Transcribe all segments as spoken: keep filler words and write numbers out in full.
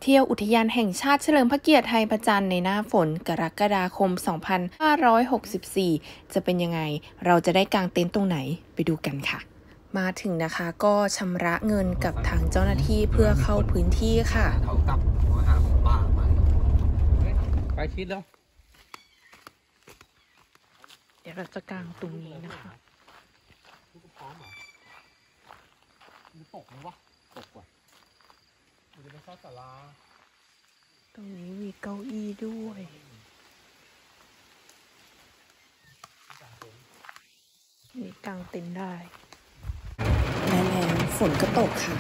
เที่ยวอุทยานแห่งชาติเฉลิมพระเกียรติไทยประจันในหน้าฝนกรกฎาคม สองพันห้าร้อยหกสิบสี่ จะเป็นยังไงเราจะได้กางเต็นท์ตรงไหนไปดูกันค่ะมาถึงนะคะก็ชำระเงินกับทางเจ้าหน้าที่เพื่อเข้าพื้นที่ค่ะเขากลับมาหาของป่ามาไปคิดแล้วเดี๋ยวเราจะกางตรงนี้นะคะพร้อมเหรอมันตกไหมวะตกว่ะมันจะเป็นข้าวสาราตรงนี้มีเก้าอี้ด้วยมีกางเต็นท์ได้และแล้วฝนก็ตกค่ะ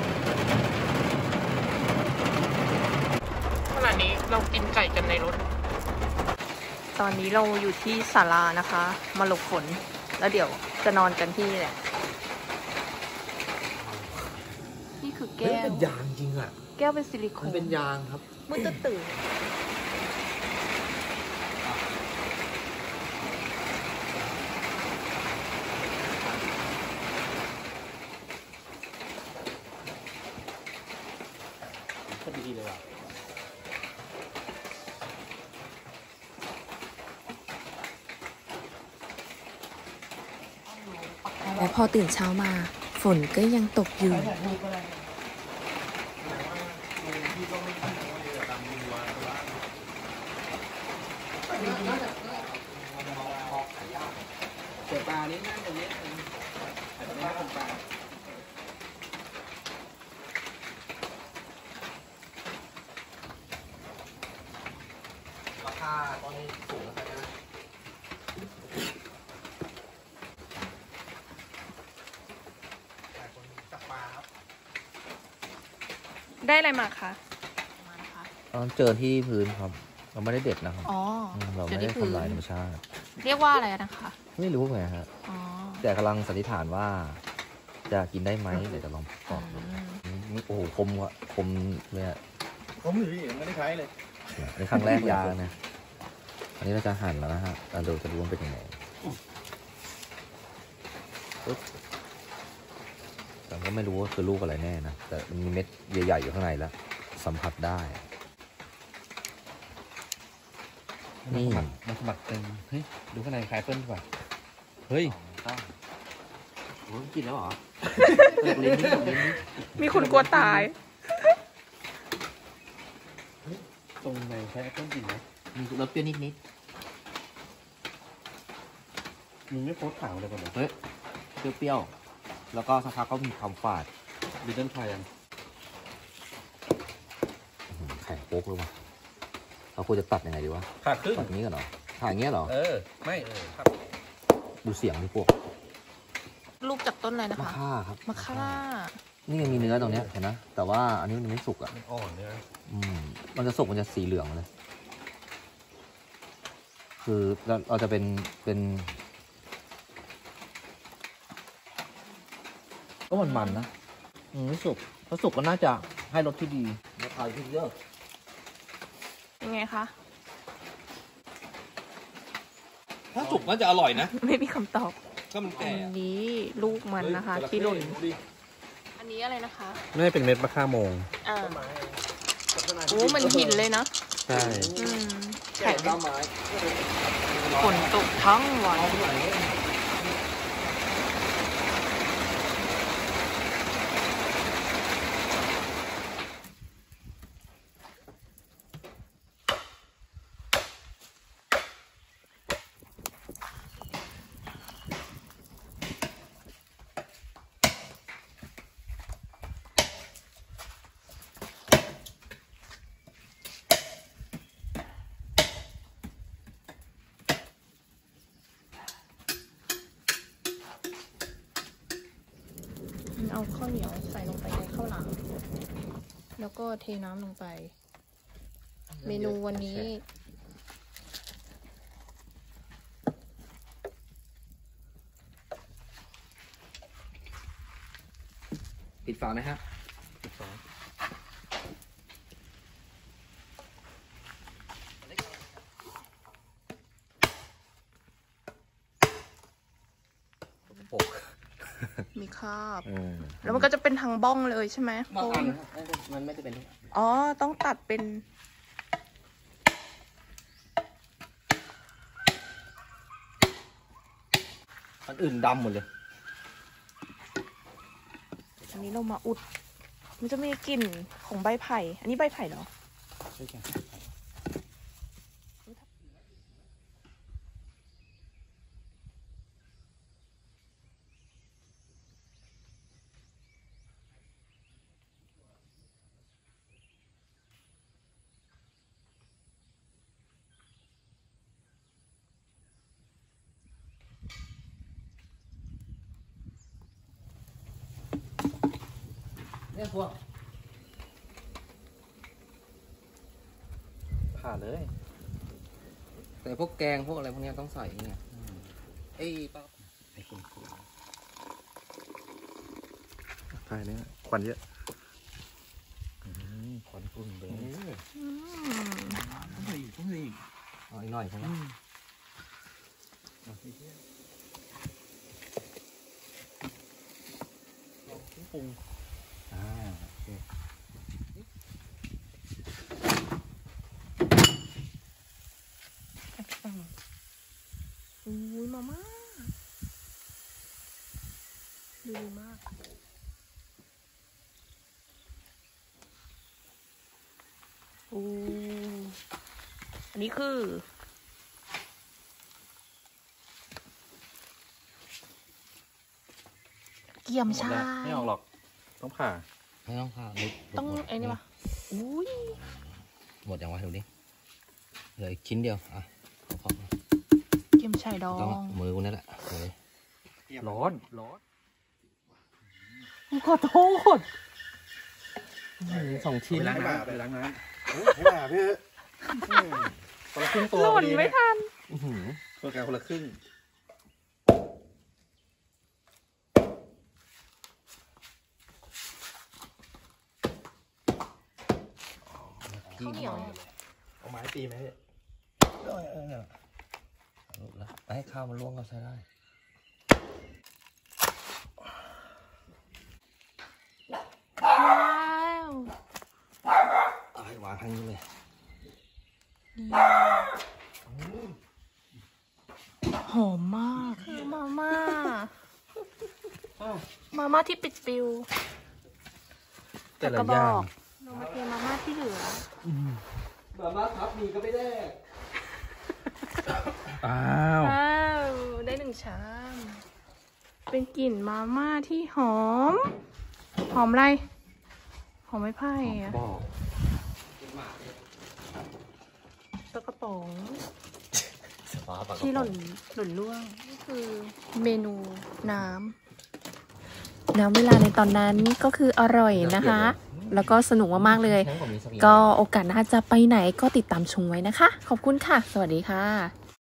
ขณะนี้เรากินไก่กันในรถตอนนี้เราอยู่ที่ศาลานะคะมาหลบฝนแล้วเดี๋ยวจะนอนกันที่แหละนี่คือแก้วเป็นยางจริงอ่ะแก้วเป็นซิลิโคนเป็นยางครับมืดตื่นก็ดีเลยว่ะและพอตื่นเช้ามาฝนก็ยังตกอยู่เปิดปลานี้นั่งตรงนี้แต่ไม่ได้ตรงปลาราคาตอนนี้สูงแล้วนะได้อะไรมาคะตอนเจอที่พื้นครับเราไม่ได้เด็ดนะครับอ๋อเราไม่ได้ทำลายธรรมชาติเรียกว่าอะไรนะคะไม่รู้ไงฮะอ๋อแต่กำลังสันนิษฐานว่าจะกินได้ไหมเดี๋ยวจะลองตอบโอ้โหคมวะคมเลยอะคมอยู่ที่ไม่ได้ใช้เลยในครั้งแรกยานะอันนี้เราจะหั่นแล้วนะฮะเราดูจะรู้ว่าเป็นยังไงแต่ก็ไม่รู้ว่าคือลูกอะไรแน่นะแต่มันมีเม็ดใหญ่ๆอยู่ข้างในแล้วสัมผัสได้นี่มันสมัครเต็มเฮ้ยดูข้างในคล้ายเปิ้ลดีกว่าเฮ้ยโอ้ยกินแล้วเหรอมีคนกลัวตายตรงในใช้แอปเปิ้ลกินไหมมีรสเปรี้ยวนิดๆมึงไม่โพสข่าวเลยก่อนเหรอเฮ้ยเปรี้ยวๆแล้วก็สักพักก็มีความฝาดดิจิทัลไทยยังแข็งโป๊กเลยว่ะเราควรจะตัดยังไงดีวะขาดครึ่งตัดนี้กันเหรอถ่ายอย่างเงี้ยเหรอเออไม่เออครับดูเสียงดิพวกลูกจากต้นอะไรนะคะมะข่าครับมะข่านี่ยังมีเนื้อตรงเนี้ยเห็นนะแต่ว่าอันนี้มันไม่สุกอ่ะอ่อนเนี่ยอืมมันจะสุกมันจะสีเหลืองเลยคือเราเราจะเป็นเป็นก็มันมันนะไม่สุกถ้าสุกก็น่าจะให้รสที่ดีราคาที่เยอะยังไงคะถ้าสุกน่าจะอร่อยนะไม่มีคำตอบก็มันแก่อันนี้ลูกมันนะคะที่หล่นอันนี้อะไรนะคะไม่เป็นเม็ดมะข่าโมงอ่าโอ้มันหินเลยนะใช่แข็งฝนตกทั้งวันเอาข้าวเหนียวใส่ลงไปในข้าวหลามแล้วก็เทน้ำลงไปเมนูวันนี้ปิดฝาไหมฮะปิดฝามีคราบแล้วมันก็จะเป็นทางบ้องเลยใช่ไหมบางอันมันไม่จะเป็นอ๋อต้องตัดเป็นอันอื่นดำหมดเลยอันนี้เรามาอุดมันจะมีกลิ่นของใบไผ่อันนี้ใบไผ่เหรอใช่ใช่เนี่ยพวกผ่าเลย แต่พวกแกงพวกอะไรพวกนี้ต้องใส่เนี่ยไอ้ป้าไอ้คุณครูใช่เนี่ยควันเยอะขอนปุ่นเลยอืมต้องใส่อีกต้องใส่อีกเอาอีกหน่อยใช่ไหมปรุงอ่าโอเคอุ้ยมาม่าดูดีมากโอ้อันนี้คือเกี่ยมชาไม่ออกหรอกต้องผ่าไม่ต้องผ่าลึกต้องไอ้นี่ปะอุ้ยหมดอย่างวะดูดิเหลืออีกชิ้นเดียวอ่ะขอเกี่ยมชายดอต้องงมือกูนั่นแหละเลยร้อนร้อนขอโทษสองชิ้นไปล้างน้ำไปล้างน้ให้มาพี่ำคนละครึ่งตัวหล่นไม่ทันอื้อหือตัวแกคนละครึ่งข้าวเหนียวเอาไม้ตีไหมพี่เออเออเออแล้วให้ข้าวมันล่วงก็ใช้ได้ว้าวเอาให้วางทางนี้เลยหอมมากคือมาม่ามาม่าที่ปิดปิวแต่ละกระบอย่าอง กเรามาเทมาม่าที่เหลือมาม่าครับมีก็ไม่ได้อ้าวว้าวได้หนึ่งชามเป็นกลิ่นมาม่าที่หอม หอมอะไรหอมไม้ไผ่อะบอกปลากระป๋องฟ้าปากที่หล่นหล่นล่วงนี่คือเมนูน้ำน้ำเวลาในตอนนั้นก็คืออร่อยนะคะ แล้วก็สนุกมากๆเลย ก็โอกาสหน้าจะไปไหนก็ติดตามชมไว้นะคะ ขอบคุณค่ะ สวัสดีค่ะ